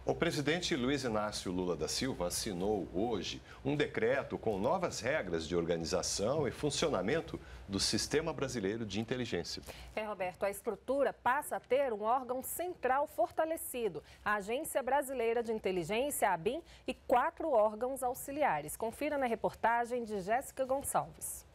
O presidente Luiz Inácio Lula da Silva assinou hoje um decreto com novas regras de organização e funcionamento do Sistema Brasileiro de Inteligência. Roberto, a estrutura passa a ter um órgão central fortalecido, a Agência Brasileira de Inteligência, a ABIN, e 4 órgãos auxiliares. Confira na reportagem de Jéssica Gonçalves.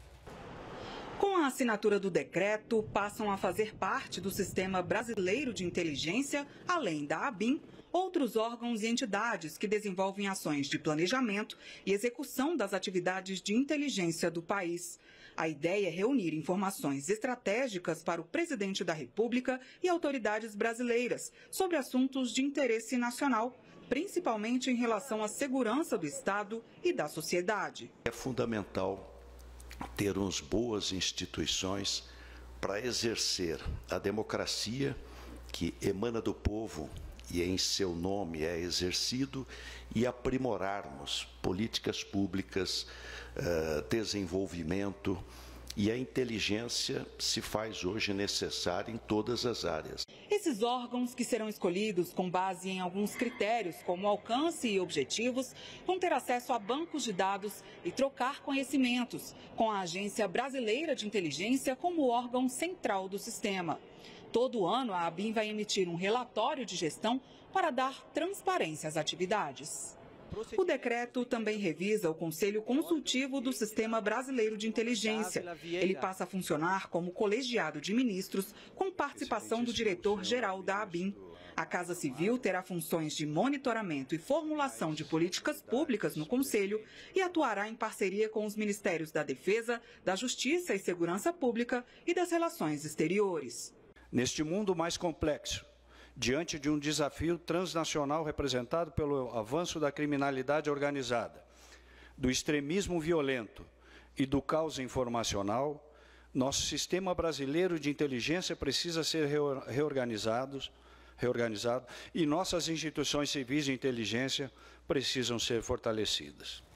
Com a assinatura do decreto, passam a fazer parte do Sistema Brasileiro de Inteligência, além da ABIN, outros órgãos e entidades que desenvolvem ações de planejamento e execução das atividades de inteligência do país. A ideia é reunir informações estratégicas para o presidente da República e autoridades brasileiras sobre assuntos de interesse nacional, principalmente em relação à segurança do Estado e da sociedade. É fundamental termos boas instituições para exercer a democracia que emana do povo e em seu nome é exercido, e aprimorarmos políticas públicas, desenvolvimento, e a inteligência se faz hoje necessária em todas as áreas. Esses órgãos, que serão escolhidos com base em alguns critérios, como alcance e objetivos, vão ter acesso a bancos de dados e trocar conhecimentos, com a Agência Brasileira de Inteligência como órgão central do sistema. Todo ano, a ABIN vai emitir um relatório de gestão para dar transparência às atividades. O decreto também revisa o Conselho Consultivo do Sistema Brasileiro de Inteligência. Ele passa a funcionar como colegiado de ministros, com participação do diretor-geral da ABIN. A Casa Civil terá funções de monitoramento e formulação de políticas públicas no Conselho e atuará em parceria com os Ministérios da Defesa, da Justiça e Segurança Pública e das Relações Exteriores. Neste mundo mais complexo, diante de um desafio transnacional representado pelo avanço da criminalidade organizada, do extremismo violento e do caos informacional, nosso sistema brasileiro de inteligência precisa ser reorganizado e nossas instituições civis de inteligência precisam ser fortalecidas.